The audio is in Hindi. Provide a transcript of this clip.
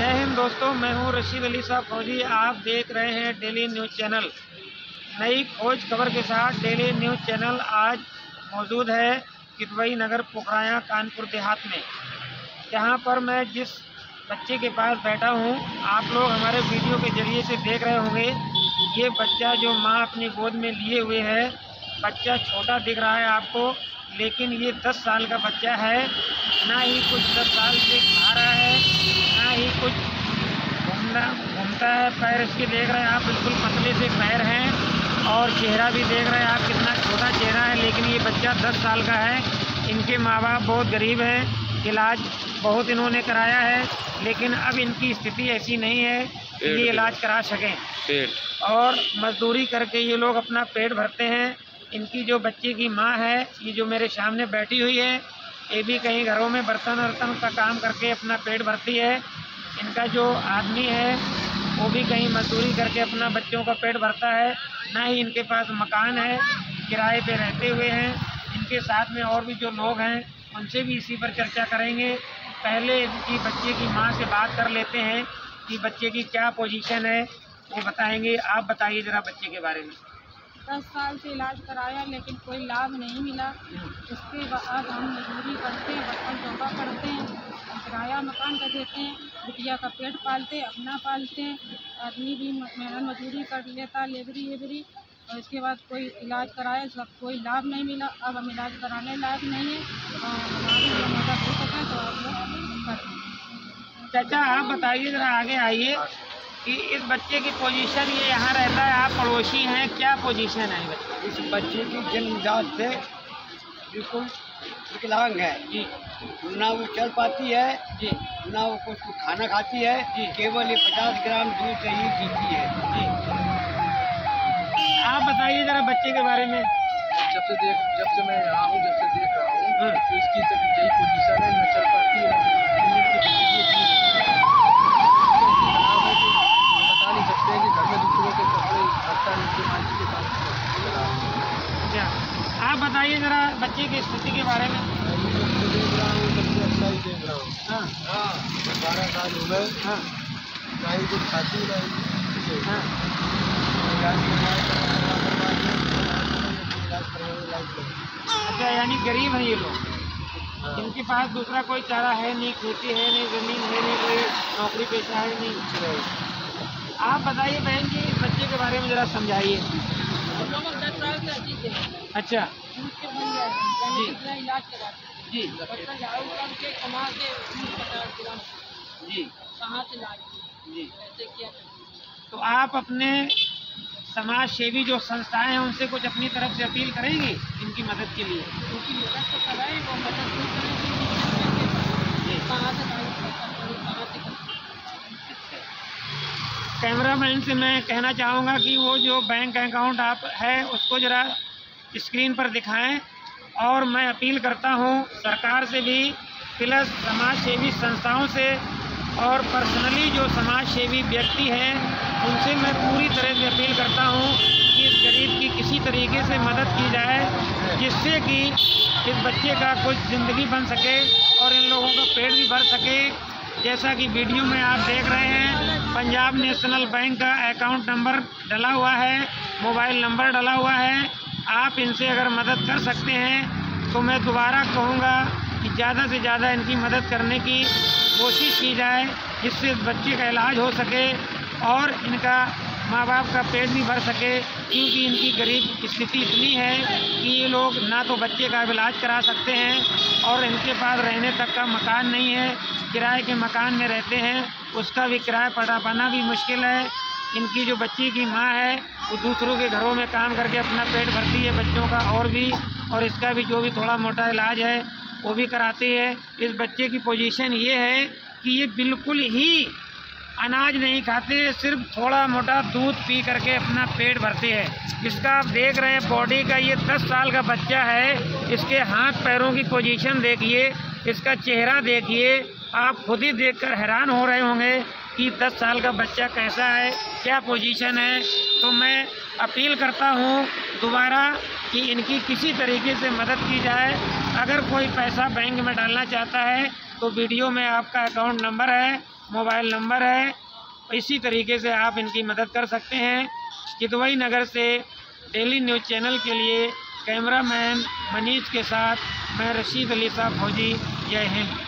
जय हिंद दोस्तों, मैं हूं रशीद अली साहब फौजी। आप देख रहे हैं डेली न्यूज़ चैनल। नई खोज खबर के साथ डेली न्यूज़ चैनल आज मौजूद है किदवई नगर पोखराया कानपुर देहात में, जहां पर मैं जिस बच्चे के पास बैठा हूं, आप लोग हमारे वीडियो के जरिए से देख रहे होंगे। ये बच्चा जो माँ अपनी गोद में लिए हुए है, बच्चा छोटा दिख रहा है आपको, लेकिन ये 10 साल का बच्चा है। ना ही कुछ 10 साल से खा रहा है, ना ही कुछ घूमता है। पैर इसके देख रहे हैं आप, बिल्कुल पतले से पैर हैं, और चेहरा भी देख रहे हैं आप, कितना छोटा चेहरा है। लेकिन ये बच्चा 10 साल का है। इनके माँ बाप बहुत गरीब हैं, इलाज बहुत इन्होंने कराया है, लेकिन अब इनकी स्थिति ऐसी नहीं है कि ये इलाज करा सकें, और मजदूरी करके ये लोग अपना पेट भरते हैं। इनकी जो बच्चे की माँ है, ये जो मेरे सामने बैठी हुई है, ये भी कहीं घरों में बर्तन वर्तन का काम करके अपना पेट भरती है। इनका जो आदमी है वो भी कहीं मजदूरी करके अपना बच्चों का पेट भरता है। ना ही इनके पास मकान है, किराए पे रहते हुए हैं। इनके साथ में और भी जो लोग हैं, उनसे भी इसी पर चर्चा करेंगे। पहले इनकी बच्चे की माँ से बात कर लेते हैं कि बच्चे की क्या पोजीशन है, वो बताएंगे। आप बताइए ज़रा बच्चे के बारे में। 10 साल से इलाज कराया, लेकिन कोई लाभ नहीं मिला। उसके बाद हम मजदूरी करते हैं, बर्तन चौका करते हैं, किराया मकान का देते हैं, बिटिया का पेट पालते, अपना पालते हैं। आदमी भी मेहनत मजदूरी कर लेता, लेबरी, और इसके बाद कोई इलाज कराया, सब कोई लाभ नहीं मिला। अब हम इलाज कराने लायक नहीं है, और हमारी जो मदद हो सके तो आप लोग करें। चाचा आप बताइए ज़रा, आगे आइए कि इस बच्चे की पोजीशन, ये यहाँ रहता है, आप पड़ोसी हैं, क्या पोजीशन है बच्चे? इस बच्चे की जन्मजात से बिल्कुल विकलांग है जी। ना वो चल पाती है जी। ना वो कुछ खाना खाती है जी। केवल ये 50 ग्राम दूध से ही पीती है जी। आप बताइए ज़रा बच्चे के बारे में। जब से मैं यहाँ हूँ, जब से देख रहा हूँ, तो इसकी यही पोजीशन है, न चल पाती है, बता नहीं सकते हैं कि घर में दूसरों के कपड़े हफ्ता नीचे मालिक के पास। क्या आप बताइए ज़रा बच्चे की स्थिति के बारे में। देख रहा हूँ, सबसे अच्छा ही देख रहा हूँ। हाँ 12 साल हो गए। हाँ ना ही कुछ खाती नहीं। हाँ। अच्छा, यानी गरीब हैं ये लोग। इनके पास दूसरा कोई चारा है नहीं, खेती है नहीं, ज़मीन है नहीं, कोई नौकरी पेशा है नहीं। आप बताइए बहन जी, इस बच्चे के बारे में ज़रा समझाइए। अच्छा जी इलाज कराते जी बच्चा झाड़ू करके कमा के 50 ग्राम जी कहाँ से लाए जी। ऐसे किया। तो आप अपने समाज सेवी जो संस्थाएं हैं, उनसे कुछ अपनी तरफ से अपील करेंगी इनकी मदद के लिए? उनकी मदद तो कराए, वो मदद नहीं करेंगे, कहाँ से लाए, कहाँ से करें। कैमरामैन से मैं कहना चाहूँगा कि वो जो बैंक अकाउंट आप है उसको ज़रा स्क्रीन पर दिखाएं, और मैं अपील करता हूँ सरकार से भी, प्लस समाज सेवी संस्थाओं से, और पर्सनली जो समाज सेवी व्यक्ति हैं उनसे मैं पूरी तरह से अपील करता हूँ कि इस गरीब की किसी तरीके से मदद की जाए, जिससे कि इस बच्चे का कुछ ज़िंदगी बन सके और इन लोगों का पेट भी भर सके। जैसा कि वीडियो में आप देख रहे हैं, पंजाब नेशनल बैंक का अकाउंट नंबर डला हुआ है, मोबाइल नंबर डला हुआ है। आप इनसे अगर मदद कर सकते हैं तो मैं दोबारा कहूँगा कि ज़्यादा से ज़्यादा इनकी मदद करने की कोशिश की जाए, जिससे इस बच्चे का इलाज हो सके और इनका माँ बाप का पेट भी भर सके। क्योंकि इनकी गरीब स्थिति इतनी है कि ये लोग ना तो बच्चे का इलाज करा सकते हैं, और इनके पास रहने तक का मकान नहीं है, किराए के मकान में रहते हैं, उसका भी किराया पटा पाना भी मुश्किल है। इनकी जो बच्ची की माँ है वो दूसरों के घरों में काम करके अपना पेट भरती है बच्चों का, और इसका भी जो भी थोड़ा मोटा इलाज है वो भी कराती है। इस बच्चे की पोजीशन ये है कि ये बिल्कुल ही अनाज नहीं खाते, सिर्फ थोड़ा मोटा दूध पी करके अपना पेट भरते हैं। इसका आप देख रहे हैं बॉडी का, ये 10 साल का बच्चा है। इसके हाथ पैरों की पोजीशन देखिए, इसका चेहरा देखिए, आप खुद ही देखकर हैरान हो रहे होंगे कि 10 साल का बच्चा कैसा है, क्या पोजीशन है। तो मैं अपील करता हूँ दोबारा कि इनकी किसी तरीके से मदद की जाए। अगर कोई पैसा बैंक में डालना चाहता है तो वीडियो में आपका अकाउंट नंबर है, मोबाइल नंबर है। इसी तरीके से आप इनकी मदद कर सकते हैं। किदवई नगर से डेली न्यूज़ चैनल के लिए कैमरामैन मनीष के साथ मैं रशीद अली साहब फौजी। जय हिंद।